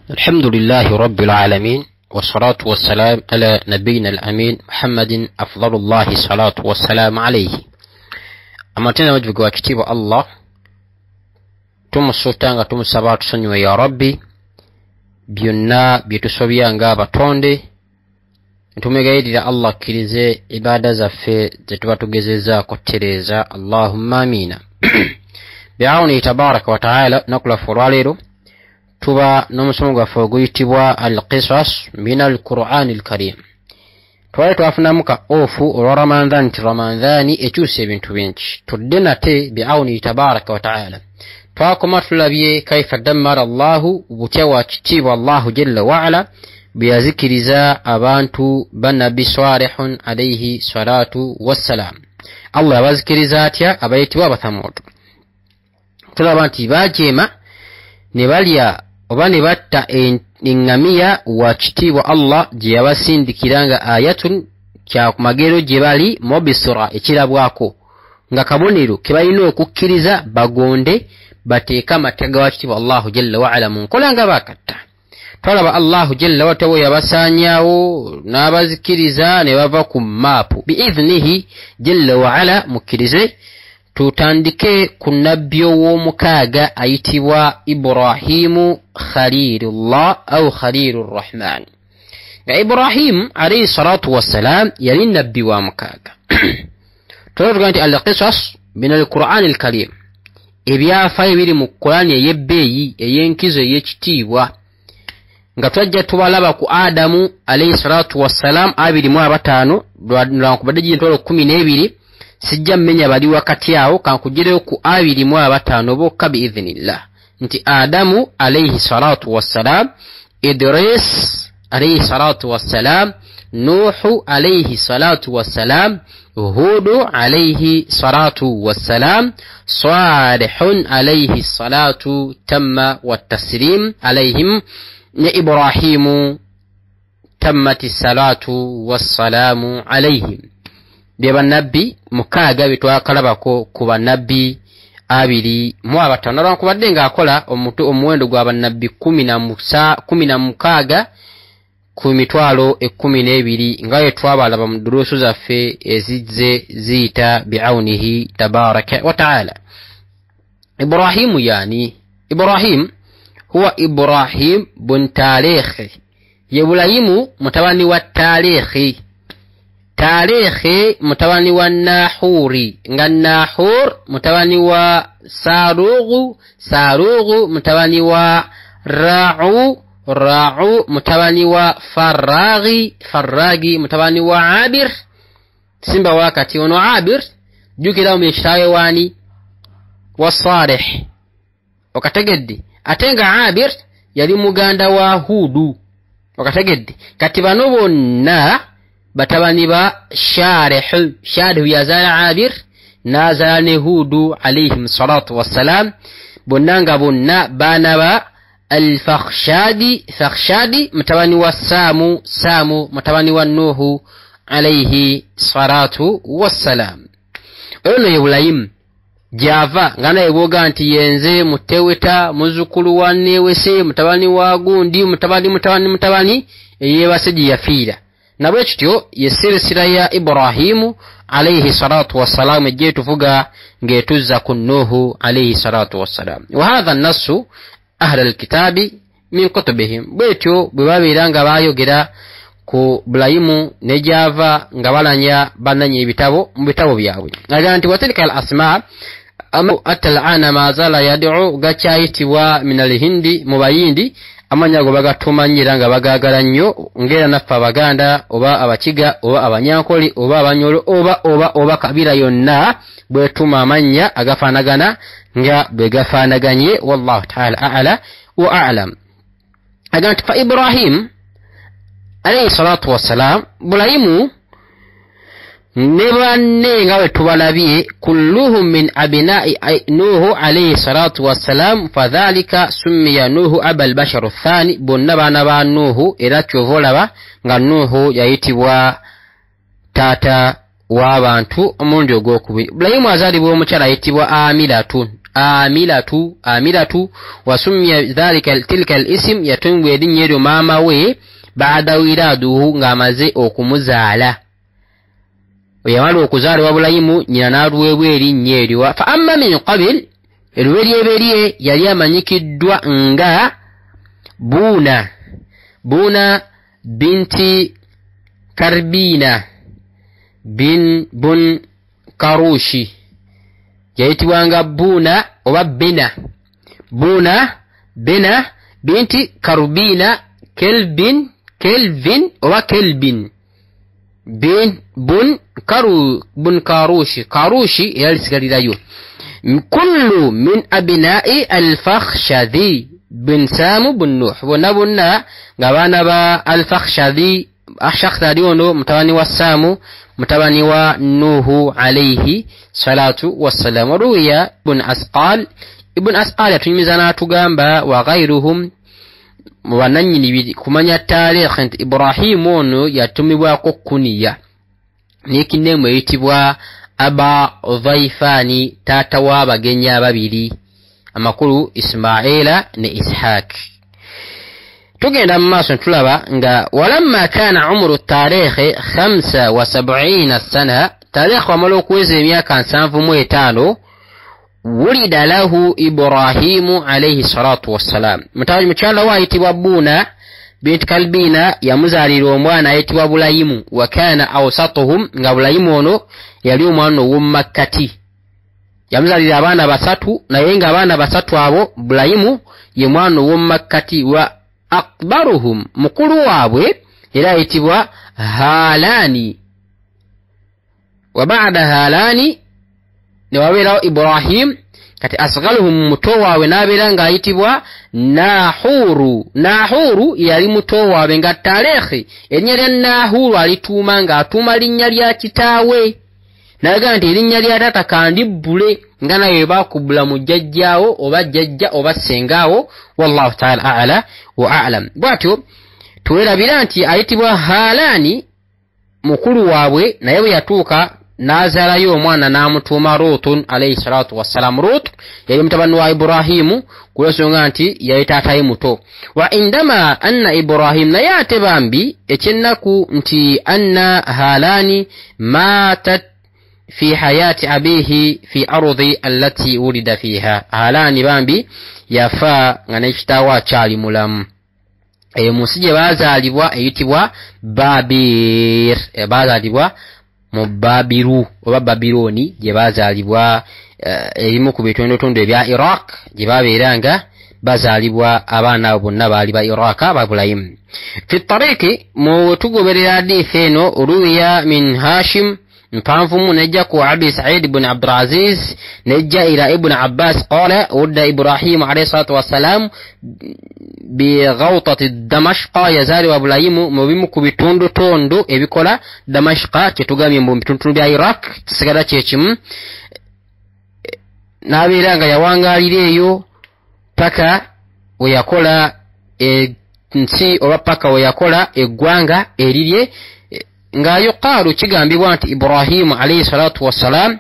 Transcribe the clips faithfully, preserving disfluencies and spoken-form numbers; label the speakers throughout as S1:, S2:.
S1: الحمد لله رب العالمين والصلاة والسلام على نبينا الأمين محمد أفضل الله الصلاة والسلام عليه. أما تنا وجبك وكتيب الله تم السلطان تم السبات سنو يا ربي بيونا بيتسوبيا باتوندي tumegayirira Allah kirize ibada zaffe zetuba tugezeza kutereza. Allahumma amina. bi'auni tabaraka wa ta'ala nakula furalero tuba nomusomo gwaffe oguyitibwa al-qisas min al-Qur'an al-Karim. twali twafunamuka ofu olwa Ramadhan ti Ramadhani ekyusa ebintu bingi. tudde nate bi'auni tabaraka wa ta'ala twakoma tulabye kaifa dammara Allahu butya wa kitiibwa Allahu jalla wa ala biyazikiriza abantu banabi Salihun alayhi salatu wassalam. Allah yabazikiriza atya abayitibwa abathamud. tulaba nti bajema ne balya oba ne batta engamiya wa kitiibwa Allah gye yabasindikiranga ayatun kya kumagero gye bali mubisira ekirabwako nga kabonero ke balina okukkiriza bagonde bateeka amatega wa kitiibwa Allahu jalla wa ala mu nkola nga bakatta. twalaba Allahu jalla wa ta'ala yabasanyawo n'abazikiriza ne bava ku mapu bi'idhnihi jalla wa ala mukkirize. tutandike ku nabbi w'omukaaga ayitibwa Ibrahimu Khalilullah au Khalilur Rahman. nga Ibrahim alayhi salatu wassalam yali nabbi wa mukaaga. tulaba nti al-qisas min al-Qur'an al-Karim ebyafaayo biri mu Qur'an ey'ebbeeyi ey'enkizo ey'ekitiibwa nga twajja tubalaba ku Adamu alayhi salatu wassalam abiri mu abataano lwankubadde gintwalo kumi n'ebiri. sijja mmenya bali wakati awo kankugireyo ku abiri mu abataano bokka biidhnillah. nti Adamu alayhi salatu wassalam, Idris alayhi salatu wassalam, Nuhu alayhi salatu wassalam, Hudu alayhi salatu wassalam, Salihun alayhi salatu tamma wattaslim alayhim, ne Ibrahimu tammati salatu wassalamu alayhim. bye bannabbi mukaaga bitwakalabako ku bannabbi abiri mu abataano lwankubadde ng'akola omuwendo gwa bannabbi kumi na mukaaga ku mitwalo ekkumi n'ebiri nga bwe twabalaba mu duruusu zaffe ezizze ziyita bi'awnihi tabaraka wa ta'ala. Ibrahimu yani Ibrahim huwa Ibrahim bun Tarikh, Ibrahimu mutabani wa Tarikh. Tarikh mutabani wa Nahuri, nga Nahur mutabani wa Sarugh, Sarugh mutabani wa Ra'u, Ra'u mutabani wa Farraghi, Farraghi mutabani wa Abir. simba wakati ono Abir jukira mu kitawe wani wa Salih okategedde. atenga Abir yali muganda wa Hudu okategedde. kati bano bonna batabani ba Sharih. Sharih yazala Abir nazala ne Hudu alayhim salatu wassalam. bonna nga bonna baana ba al-Fakhshadi, Fakhshadi mutabani wa Samu, Samu mutabani wa Nuhu alayhi salatu wassalam. ono Ibrahim java ngana eboga nti yenze muteweta muzukulu wa Newese mutabani wa gundi mutabani mutabani mutabani eyebasiji yafiira. nabwe kityo yesirisira ya Ibrahimu alayhi salatu wassalam ejje tuvuga ngetuza ku Nuhu alayhi salatu wassalam. wa hadha an-nassu ahla al-kitabi min kutubihim. bwetyo bwe babeeranga bayogera ku Ibrahimu ne java nga balanya bananye ebitabo mu bitabo byabwe. aga nti watilka al-asma amu atal'ana ma zala yad'u gachayitibwa min al-hindi mubayindi amanyago bagatumanyira nga bagagala nnyo ngera naffe Abaganda oba Abakiga oba Abanyankoli oba Abanyolo oba oba oba kabira yonna bwetuma amanya agafaanagana nga bwe gafaanaganye. wallahu ta'ala a'la wa a'lam. aga nti fa Ibrahim alayhi salatu wassalam, Ibrahimu ne banne nga bwe tubalabye kulluhum min abina'i Nuhu alayhi salatu wassalam, fadhalika summiya Nuhu abal bashar athani. bonna baana ba Nuhu era kyovolaba nga Nuhu yayitibwa taata w'abantu omulundi ogwokubiri. Ibrahimu azaalibwa omukyala ayitibwa Amiratun. amilatu amilatu wasumya dhalika tilka al-ism yatumwe erinnya maama we baada wiraduhu ngamaze okumuzaala oyamala okuzaala wabulayimu nyina n'aluweebwa erinnya eryo fa amma min qabil eruberyeberye yali amanyikiddwa nga Buna Buna binti Karbina bin bun Karushi yayitibwanga Buna oba Bena Buna Bena binti Karbina Kelvin Kelvin oba Kelvin bin bun Karu bun Karushi Karushi yalisigalilayo kullu min abina'i al-Fakhshadhi bin Samu bin Nuh bonna bonna ngabana ba al-Fakhshadhi akhshadhi ono mutabani wa Samu mutabani wa Nuhu alayhi salatu wassalam ruya ibn Asqal ibn Asqal atumizana atugamba wa ghayruhum wananyini kumanya tarikh nti Ibrahim ono yatumibwako kuniya nikinemu eyitibwa Aba Dhaifani tata wa bagenya ababiri amakulu Ismaila ne Ishaq. Tugenda mmaso tulaba nga walamma kana umru tarikh khamsa wa sab'ina sana tarikh wamala okuweza emyaka nsanvu mu etaano wulida lahu Ibrahimu alayhi salatu wassalam mutawaji mukyala wa ayitibwa Buna bint Kalbina yamuzaalira omwana ayitibwa Bulayimu wa kana awsatuhum nga Bulayimu ono yali omwana ow'omumakkati yamuzaalira abaana basatu naye nga abaana basatu abo Bulayimu ye mwana ow'omumakkati wa akbaruhum mukulu waabwe era ayitibwa Halani wa ba'da Halani ne wabeerawo Ibrahim kati asghaluhum muto waabwe n'abeera ng'ayitibwa Nahuru Nahuru yali muto waabwe nga tarikhi erinnya lya Nahuru alituuma ng'atuuma linnya lya kitaawe naga nti erinnya lya taata kandibbule nga naye baakubula mu jjajjaawo oba jjajja oba sengaawo wallahu ta'ala a'la wa a'lam bwatyo tuwerabira nti ayitibwa Halani mukulu waabwe naye bwe yatuuka nazaalayo omwana n'amutuuma Rutun alayhi salatu wassalam Rut yali mutabani wa Ibrahimu kulwensonga nti yali taataye muto wa indama anna Ibrahim naye ate bambi ekyennaku nti anna Halani matat fi hayati abihi fi ardi allati wulida fiha Halani bambi yafa nga nekitaawo akyali mulamu eyo munsi gye baazaalibwa eyitibwa Babir baazaalibwa mu Babiru oba Babiloni gye baazaalibwa erimu ku bitondotondo ebya Iraq gye babeeranga bazaalibwa abaana abo bonna baali ba Iraq ababulayimu fi tariki mu tugoberera hadithi eno ruwiya min Hashim mpanvumu nejja ku Abi Sa'id ibn Abdul Aziz nejja ila Ibn Abbas qala udda Ibrahim alayhi salatu wassalam bi ghawtati Damashqa yazali wa Bulayimu mu bimu ku bitundu tondo ebikola Damashqa kitugambye mu bitundu bya Iraq kisigala kyekimu n'abeeranga yawangalira eyo paka we yakola ensi oba paka we yakola eggwanga erirye nga yuqalu kigambibwa nti Ibrahim alayhi salatu wassalam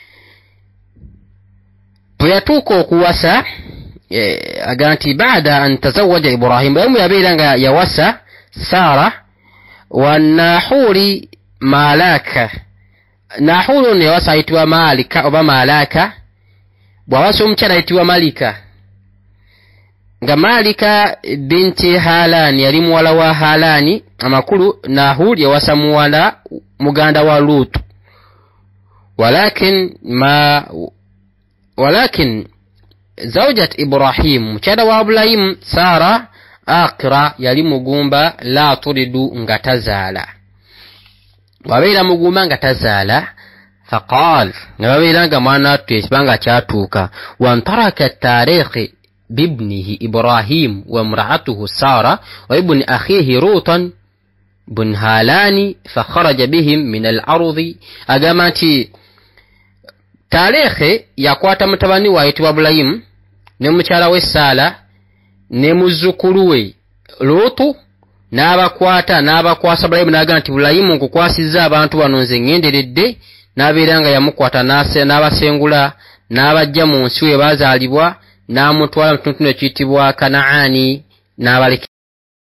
S1: bwe yatuuka okuwasa aga nti baada an tazawaja Ibrahim bwe yabeera nga yawasa Sara wa Nahuri Malaka Nahuru ne yawasa ayitibwa Malika oba Malaka bwawasa omukyala ayitibwa Malika nga Malika binti Halani yali muwala wa Halani amakulu Nahur yawasa muwala muganda wa Lut walakin ma walakin zawjat Ibrahim mukyala wa Ibrahim Sara akira yali mugumba la turidu nga tazaala wabeera mugumba nga tazaala faqal nga babeera nga mwana twekibanga kyatuuka wantaraka tarikhi بابنه إبراهيم وامرأته سارة وابن أخيه روطا بن هالان فخرج بهم من الأرض أقاماتي تاريخ يقوات متباني ويتوى بلايم نمشارا والسالة نمزكروي لوطو n'abakwata n'abakwasa Bulayimu n'agamba nti Bulayimu nkukwasizza abantu bano nze ngenderedde n'abeera nga yamukwata n'abasengula n'abajja mu nsi we baazaalibwa n'amutwala mu kitundu ekiyitibwa Kanaani n'abaleka